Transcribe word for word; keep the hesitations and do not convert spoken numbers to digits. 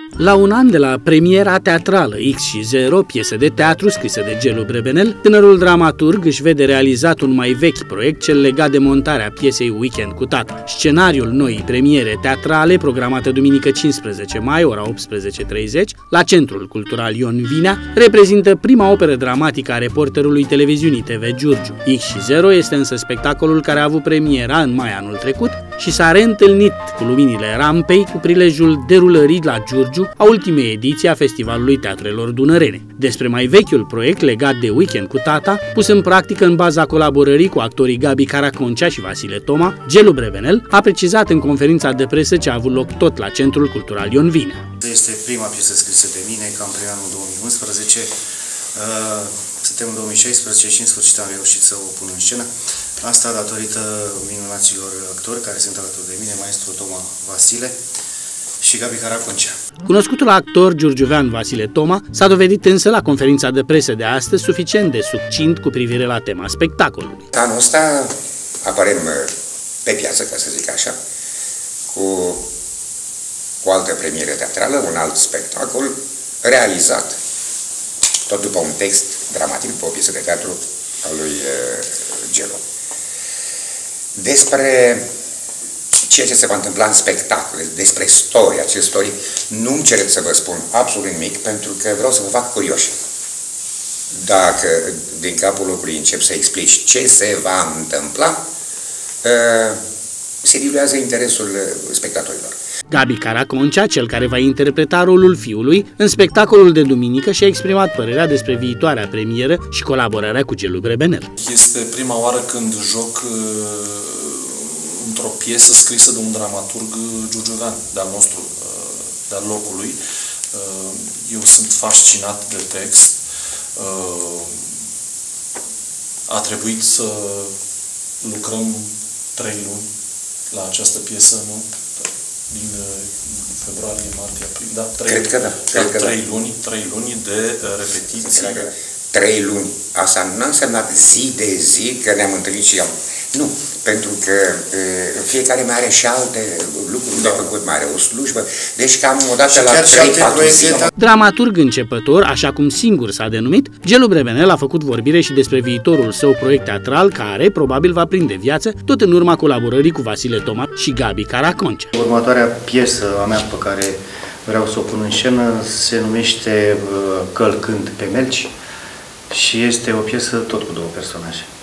La un an de la premiera teatrală X și zero, piesă de teatru scrisă de Gelu Brebenel, tânărul dramaturg își vede realizat un mai vechi proiect cel legat de montarea piesei Weekend cu tata. Scenariul noii premiere teatrale, programată duminică cincisprezece mai, ora optsprezece și treizeci, la Centrul Cultural Ion Vinea, reprezintă prima operă dramatică a reporterului televiziunii T V Giurgiu. X și zero este însă spectacolul care a avut premiera în mai anul trecut și s-a reîntâlnit cu luminile rampei cu prilejul derulării la Giurgiu a ultimei ediții a Festivalului Teatrelor Dunărene. Despre mai vechiul proiect legat de Weekend cu tata, pus în practică în baza colaborării cu actorii Gabi Caraconcea și Vasile Toma, Gelu Brebenel a precizat în conferința de presă ce a avut loc tot la Centrul Cultural Ion Vinea. Este prima piesă scrisă de mine, cam prin anul două mii unsprezece. Suntem în două mii șaisprezece și în sfârșit am reușit să o pun în scenă. Asta datorită minunaților actori care sunt alături de mine, maestru Toma Vasile și Gabi Caraconcea. Cunoscutul actor giurgiuvean Vasile Toma s-a dovedit însă la conferința de presă de astăzi suficient de succint cu privire la tema spectacolului. Anul ăsta apărem pe piață, ca să zic așa, cu o altă premieră teatrală, un alt spectacol realizat tot după un text dramatic, după o piesă de teatru al lui Gelu. Despre ceea ce se va întâmpla în spectacole, despre story, acest story, nu-mi cereți să vă spun absolut nimic, pentru că vreau să vă fac curioși. Dacă din capul locului încep să explici ce se va întâmpla, se diluează interesul spectatorilor. Gabi Caraconcea, cel care va interpreta rolul fiului, în spectacolul de duminică și-a exprimat părerea despre viitoarea premieră și colaborarea cu Gelu Brebenel. Este prima oară când joc într-o piesă scrisă de un dramaturg giurgiuvean, de-al nostru, de-al locului. Eu sunt fascinat de text. A trebuit să lucrăm trei luni la această piesă, nu? Din februarie, martie, aprilie, da? Trei, Cred că da. Cred că trei da. luni, trei luni de repetiții. Trei luni. Asta nu a însemnat zi de zi că ne-am întâlnit și am... Nu, pentru că e, fiecare mai are și alte lucruri de făcut, mai are o slujbă, deci cam odată la trei patru zile. Dramaturg începător, așa cum singur s-a denumit, Gelu Brebenel a făcut vorbire și despre viitorul său proiect teatral, care probabil va prinde viață tot în urma colaborării cu Vasile Toma și Gabi Caraconcea. Următoarea piesă a mea pe care vreau să o pun în scenă se numește Călcând pe melci și este o piesă tot cu două personaje.